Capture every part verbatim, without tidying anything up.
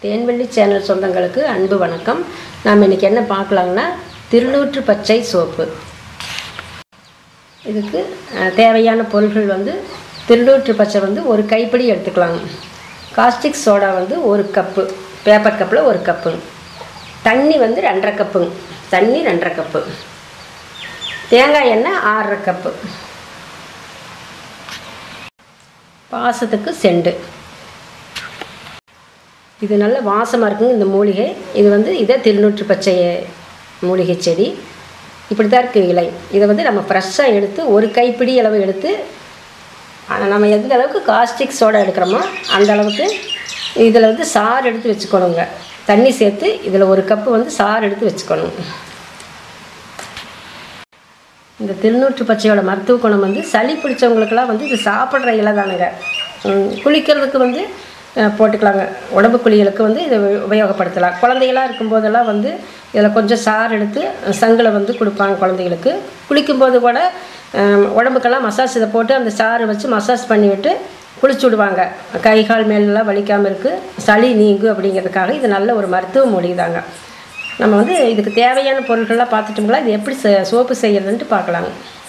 தேன்வெள்ளி channel சொந்தங்களுக்கு அன்பு வணக்கம். நாம் இன்றைக்கி என்ன பார்க்கலாங்கன்னா திருநூற்று பச்சை சோப்பு. இதுக்கு தேவையான பொருட்கள் வந்து திருநூற்று பச்சை வந்து ஒரு கைப்பிடி எடுத்துக்கலாங்க. காஸ்டிக் சோடா வந்து ஒரு கப்பு, பேப்பர் கப்பில் ஒரு கப்பு. தண்ணி வந்து ரெண்டரை கப்புங்க, தண்ணி ரெண்டரை கப்பு. தேங்காய் எண்ணெய் ஆறரை கப்பு. வாசத்துக்கு செண்டு. இது நல்ல வாசமாக இருக்குங்க இந்த மூலிகை. இது வந்து இதே திருநூற்று பச்சை மூலிகை செடி. இப்படி தான் இருக்குது இலை. இதை வந்து நம்ம ஃப்ரெஷ்ஷாக எடுத்து ஒரு கைப்பிடி அளவு எடுத்து நம்ம எந்த அளவுக்கு காஸ்டிக் சோடா எடுக்கிறோமோ அந்த அளவுக்கு இதில் வந்து சாறு எடுத்து வச்சுக்கணுங்க. தண்ணி சேர்த்து இதில் ஒரு கப்பு வந்து சாறு எடுத்து வச்சுக்கணும். இந்த திருநூற்று பச்சையோட மருத்துவ குணம் வந்து சளி பிடிச்சவங்களுக்கெல்லாம் வந்து இது சாப்பிட்ற இலை தானுங்க. குளிக்கிறதுக்கு வந்து போட்டுக்கலாங்க. உடம்பு குளிகளுக்கு வந்து இதை உபயோகப்படுத்தலாம். குழந்தைகளாக இருக்கும்போதெல்லாம் வந்து இதில் கொஞ்சம் சாறு எடுத்து சங்கில் வந்து கொடுப்பாங்க குழந்தைகளுக்கு. குளிக்கும்போது கூட உடம்புக்கெல்லாம் மசாஜ் இதை போட்டு அந்த சாறு வச்சு மசாஜ் பண்ணிவிட்டு குளிச்சு விடுவாங்க. கை கால் மேலெலாம் வலிக்காமல் இருக்குது, சளி நீங்கும் அப்படிங்கிறதுக்காக இது நல்ல ஒரு மருத்துவ மூலிகை தாங்க. நம்ம வந்து இதுக்கு தேவையான பொருட்கள்லாம் பார்த்துட்டோம்ங்களா, இது எப்படி சோப்பு செய்யறதுன்ட்டு பார்க்கலாங்க.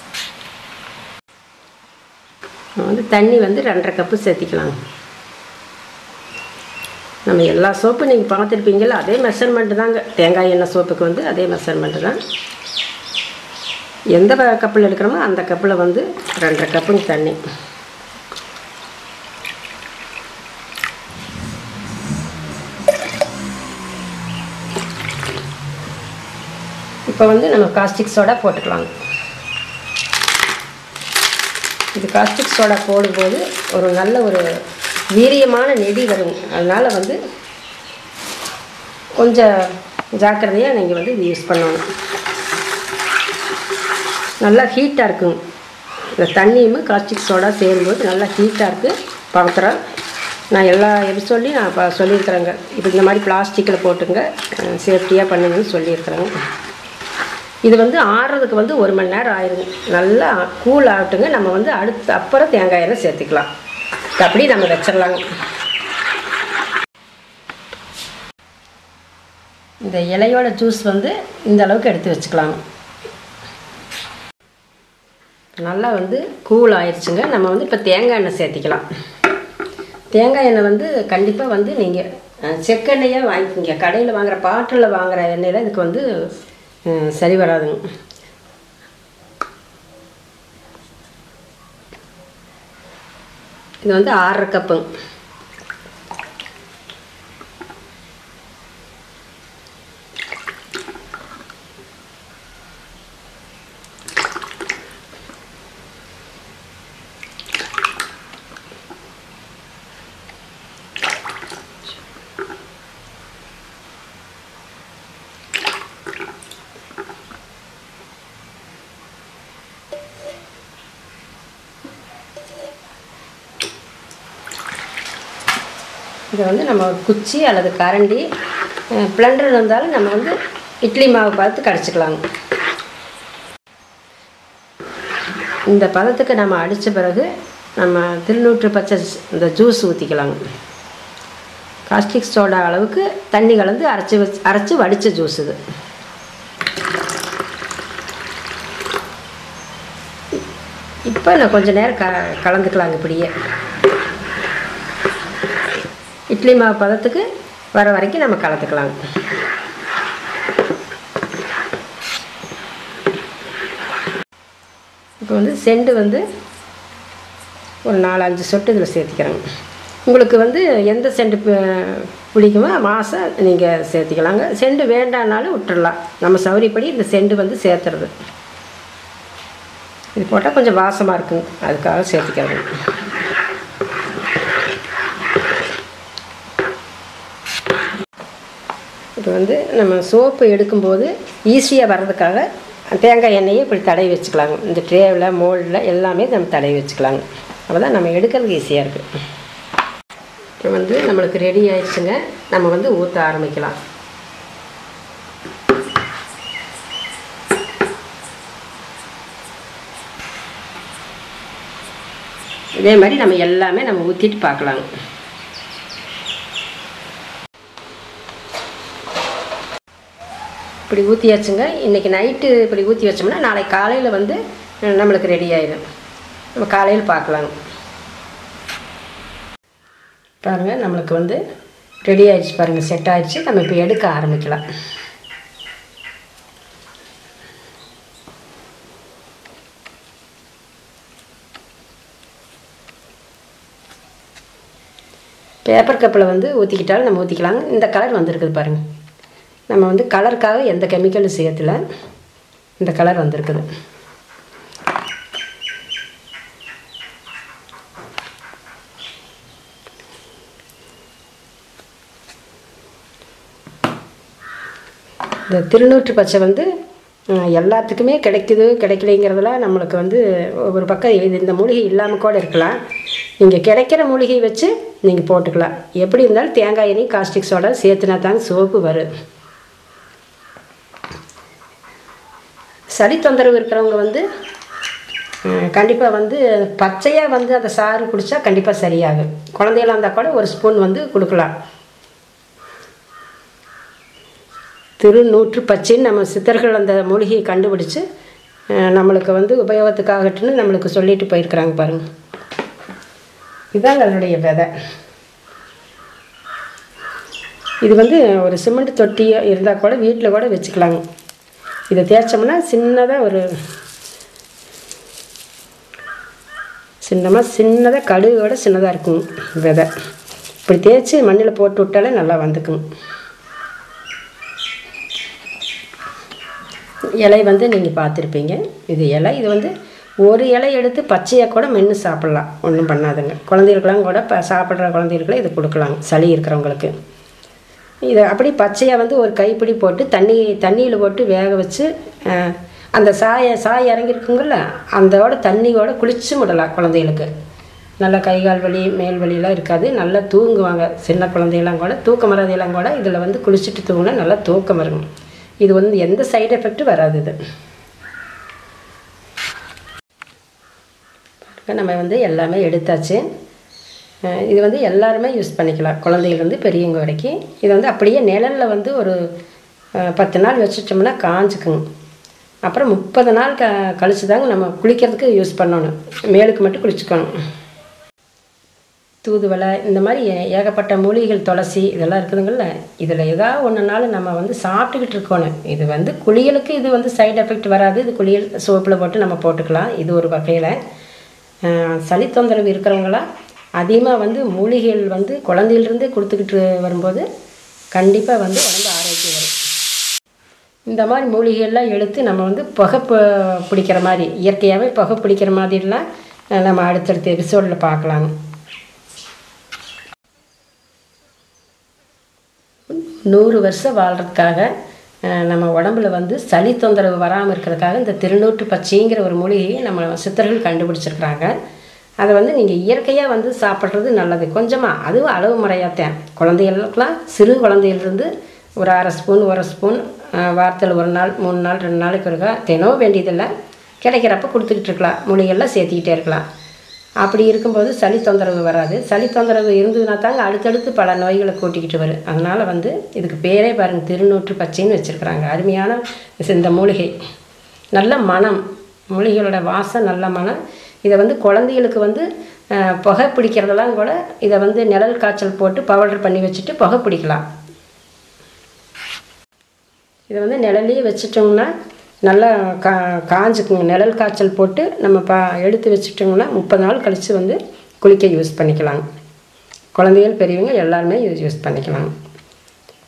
வந்து தண்ணி வந்து ரெண்டரை கப்பு சேர்த்திக்கலாங்க. நம்ம எல்லா சோப்பும் நீங்கள் பார்த்துருப்பீங்களா, அதே மெஷர்மெண்ட்டு தாங்க. தேங்காய் எண்ணெய் சோப்புக்கு வந்து அதே மெஷர்மெண்ட்டு தான். எந்த கப்பில் எடுக்கிறோமோ அந்த கப்பில் வந்து ரெண்டரை கப்புங்க தண்ணி. இப்போ வந்து நம்ம காஸ்டிக் சோடா போட்டுக்கலாங்க. இது காஸ்டிக் சோடா போடும்போது ஒரு நல்ல ஒரு வீரியமான நெடி வரும். அதனால் வந்து கொஞ்சம் ஜாக்கிரதையாக நீங்கள் வந்து இது யூஸ் பண்ணணும். நல்லா ஹீட்டாக இருக்குங்க. இந்த தண்ணியும் காஸ்டிக் சோடா சேரும்போது நல்லா ஹீட்டாக இருக்குது. பவித்திரம் நான் எல்லா எபிசோட்லையும் நான் இப்போ சொல்லியிருக்கிறேங்க. இப்போ இந்த மாதிரி பிளாஸ்டிக்கில் போட்டுங்க, சேஃப்டியாக பண்ணுங்கன்னு சொல்லியிருக்கிறேங்க. இது வந்து ஆறுறதுக்கு வந்து ஒரு மணி நேரம் ஆயிருங்க. நல்லா கூல் ஆகட்டுங்க. நம்ம வந்து அடுத்து அப்புறம் தேங்காய் எண்ணெய் சேர்த்துக்கலாம். அப்படி நம்ம வச்சிடலாங்க. இந்த இலையோட ஜூஸ் வந்து இந்த அளவுக்கு எடுத்து வச்சுக்கலாங்க. நல்லா வந்து கூல் ஆயிடுச்சுங்க. நம்ம வந்து இப்போ தேங்காய் எண்ணெய் சேர்த்திக்கலாம். தேங்காய் எண்ணெய் வந்து கண்டிப்பாக வந்து நீங்கள் செக்கெண்ணெயாக வாங்கிக்கிங்க. கடையில் வாங்குகிற பாட்டில் வாங்குகிற எண்ணெயில் இதுக்கு வந்து சரி வராதுங்க. இது வந்து ஆறரை கப்புங்க. இதை வந்து நம்ம குச்சி அல்லது கரண்டி பிளண்டர் இருந்தாலும் நம்ம வந்து இட்லி மாவு பார்த்து கரைச்சிக்கலாங்க. இந்த பதத்துக்கு நம்ம அடித்த பிறகு நம்ம திருநூற்று பச்சை இந்த ஜூஸ் ஊற்றிக்கலாங்க. காஸ்டிக் சோடா அளவுக்கு தண்ணி கலந்து அரைச்சி வச்சு அரைச்சி வடித்த ஜூஸ் இது. இப்போ நான் கொஞ்சம் நேரம் க கலந்துக்கலாங்க. இப்படியே இட்லி மாவு பதத்துக்கு வர வரைக்கும் நம்ம கலந்துக்கலாங்க. இப்போ வந்து செண்டு வந்து ஒரு நாலு அஞ்சு சொட்டு இதில் சேர்த்திக்கிறாங்க. உங்களுக்கு வந்து எந்த செண்டு பிடிக்குமோ மாதம் நீங்கள் சேர்த்திக்கலாங்க. செண்டு வேண்டானாலும் விட்டுடலாம். நம்ம சௌரியப்படி இந்த செண்டு வந்து சேர்த்துறது. இது போட்டால் கொஞ்சம் வாசமாக இருக்குங்க, அதுக்காக சேர்த்திக்கிறது. இப்போ வந்து நம்ம சோப்பு எடுக்கும்போது ஈஸியாக வர்றதுக்காக தேங்காய் எண்ணெயை இப்படி தடவி வச்சுக்கலாங்க. இந்த ட்ரேவில் மோல்டில் எல்லாமே நம்ம தடவி வச்சுக்கலாங்க. அப்போ தான் நம்ம எடுக்கிறதுக்கு ஈஸியாக இருக்குது. இப்போ வந்து நம்மளுக்கு ரெடி ஆயிடுச்சுங்க. நம்ம வந்து ஊற்ற ஆரம்பிக்கலாம். இதே மாதிரி நம்ம எல்லாமே நம்ம ஊற்றிட்டு பார்க்கலாங்க. இப்படி ஊற்றியாச்சுங்க. இன்றைக்கி நைட்டு இப்படி ஊற்றி வச்சோம்னா நாளைக்கு காலையில் வந்து நம்மளுக்கு ரெடி ஆயிடும். நம்ம காலையில் பார்க்கலாங்க. பாருங்கள், நம்மளுக்கு வந்து ரெடி ஆகிடுச்சு பாருங்கள், செட் ஆகிடுச்சு. நம்ம இப்போ எடுக்க ஆரம்பிக்கலாம். பேப்பர் கப்பில் வந்து ஊற்றிக்கிட்டாலும் நம்ம ஊற்றிக்கலாங்க. இந்த கலர் வந்திருக்குது பாருங்கள். நம்ம வந்து கலருக்காக எந்த கெமிக்கலும் சேர்த்துல, இந்த கலர் வந்திருக்குது. இந்த திருநூற்று பச்சை வந்து எல்லாத்துக்குமே கிடைக்குது கிடைக்கலைங்கிறதுலாம் நம்மளுக்கு வந்து ஒரு பக்கம் இது இந்த மூலிகை இல்லாமல் கூட இருக்கலாம். நீங்கள் கிடைக்கிற மூலிகை வச்சு நீங்கள் போட்டுக்கலாம். எப்படி இருந்தாலும் தேங்காய் எண்ணெய் காஸ்டிக் சோடா சேர்த்துனா தாங்க சோப்பு வரும். சளி தொந்தரவு இருக்கிறவங்க வந்து கண்டிப்பாக வந்து பச்சையாக வந்து அந்த சாறு குடித்தா கண்டிப்பாக சரியாகும். குழந்தைகளாக இருந்தால் கூட ஒரு ஸ்பூன் வந்து கொடுக்கலாம். திருநூற்று பச்சைன்னு நம்ம சித்தர்கள் அந்த மூலிகையை கண்டுபிடிச்சி நம்மளுக்கு வந்து உபயோகத்துக்காகட்டுன்னு நம்மளுக்கு சொல்லிட்டு போயிருக்கிறாங்க பாருங்கள். இதுதான் அதனுடைய விதை. இது வந்து ஒரு சிமெண்ட் தொட்டி இருந்தால் கூட வீட்டில் கூட வச்சுக்கலாங்க. இதை தேய்ச்சோம்னா சின்னதாக ஒரு சின்னமாக சின்னதாக கடுகோட சின்னதாக இருக்குங்க விதை. இப்படி தேய்ச்சி மண்ணில் போட்டு விட்டாலே நல்லா வந்துக்குங்க. இலை வந்து நீங்கள் பார்த்துருப்பீங்க. இது இலை இது வந்து ஒரு இலை எடுத்து பச்சையாக கூட மென்று சாப்பிட்லாம், ஒன்றும் பண்ணாதுங்க. குழந்தைகளுக்கெல்லாம் கூட இப்போ சாப்பிட்ற குழந்தைகளுக்குலாம் இது கொடுக்கலாங்க, சளி இருக்கிறவங்களுக்கு. இதை அப்படி பச்சையாக வந்து ஒரு கைப்பிடி போட்டு தண்ணி தண்ணியில் போட்டு வேக வச்சு அந்த சாய சாய் இறங்கியிருக்குங்கள அந்தோட தண்ணியோட குளிச்சு விடலாம் குழந்தைகளுக்கு. நல்லா கை கால் வலி மேல் வலியெலாம் இருக்காது, நல்லா தூங்குவாங்க. சின்ன குழந்தையெல்லாம் கூட தூக்கம் வராதையெல்லாம் கூட இதில் வந்து குளிச்சுட்டு தூங்கினா நல்லா தூக்கம் வருங்க. இது வந்து எந்த சைடு எஃபெக்ட்டும் வராது. இது நம்ம வந்து எல்லாமே எடுத்தாச்சு. இது வந்து எல்லாருமே யூஸ் பண்ணிக்கலாம், குழந்தையிலேருந்து பெரியவங்க வரைக்கும். இதை வந்து அப்படியே நிழலில் வந்து ஒரு பத்து நாள் வச்சுட்டோம்னா காஞ்சிக்குங்க. அப்புறம் முப்பது நாள் க கழிச்சு தாங்க நம்ம குளிக்கிறதுக்கு யூஸ் பண்ணணும். மேலுக்கு மட்டும் குளிச்சுக்கணும். தூதுவளை இந்த மாதிரி ஏகப்பட்ட மூலிகைகள், துளசி இதெல்லாம் இருக்குதுங்கள. இதில் ஏதாவது ஒன்றுனாலும் நம்ம வந்து சாப்பிட்டுக்கிட்டு இருக்கணும். இது வந்து குளியலுக்கு இது வந்து சைடு எஃபெக்ட் வராது. இது குளியல் சோப்பில் போட்டு நம்ம போட்டுக்கலாம். இது ஒரு வகையில். சளி தொந்தரவு இருக்கிறவங்களாம் அதிகமாக வந்து மூலிகைகள் வந்து குழந்தையிலிருந்து கொடுத்துக்கிட்டு வரும்போது கண்டிப்பாக வந்து உடம்பு ஆரோக்கியம் வரும். இந்த மாதிரி மூலிகைகள்லாம் எடுத்து நம்ம வந்து புகை பிடிக்கிற மாதிரி, இயற்கையாகவே புகை பிடிக்கிற மாதிரிலாம் நம்ம அடுத்தடுத்த எபிசோடில் பார்க்கலாங்க. நூறு வருஷம் வாழ்கிறதுக்காக நம்ம உடம்புல வந்து சளி தொந்தரவு வராமல் இருக்கிறதுக்காக இந்த திருநூற்று பச்சைங்கிற ஒரு மூலிகையை நம்ம சித்தர்கள் கண்டுபிடிச்சிருக்கிறாங்க. அதை வந்து நீங்கள் இயற்கையாக வந்து சாப்பிட்றது நல்லது. கொஞ்சமாக, அதுவும் அளவு முறையாகத்தான். குழந்தைகளுக்கெல்லாம் சிறு குழந்தையிலிருந்து ஒரு அரை ஸ்பூன் ஒரு ஸ்பூன் வாரத்தில் ஒரு நாள் மூணு நாள் ரெண்டு நாளைக்கு இருக்கா தினம் வேண்டியதில்லை, கிடைக்கிறப்ப கொடுத்துக்கிட்டு இருக்கலாம். மூலிகைலாம் சேர்த்திக்கிட்டே இருக்கலாம். அப்படி இருக்கும்போது சளி தொந்தரவு வராது. சளி தொந்தரவு இருந்ததுன்னா தாங்க அடுத்தடுத்து பல நோய்களை கூட்டிக்கிட்டு வரும். அதனால் வந்து இதுக்கு பேரே பாருங்கள், திருநூற்று பச்சைன்னு வச்சுருக்குறாங்க. அருமையான இந்த மூலிகை, நல்ல மனம், மூலிகைகளோட வாசம் நல்ல மனம். இதை வந்து குழந்தைகளுக்கு வந்து புகை பிடிக்கிறதெல்லாம் கூட இதை வந்து நிழல் காய்ச்சல் போட்டு பவுடர் பண்ணி வச்சுட்டு புகை பிடிக்கலாம். இதை வந்து நிழல்லையே வச்சுட்டோம்னா நல்லா கா காஞ்சிக்குங்க. நிழல் காய்ச்சல் போட்டு நம்ம பா எடுத்து வச்சுட்டோம்னா முப்பது நாள் கழித்து வந்து குளிக்க யூஸ் பண்ணிக்கலாங்க. குழந்தைகள் பெரியவங்க எல்லாருமே யூஸ் யூஸ் பண்ணிக்கலாங்க.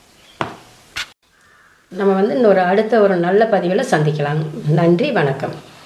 நம்ம வந்து இன்னொரு அடுத்த ஒரு நல்ல பதிவில் சந்திக்கலாங்க. நன்றி, வணக்கம்.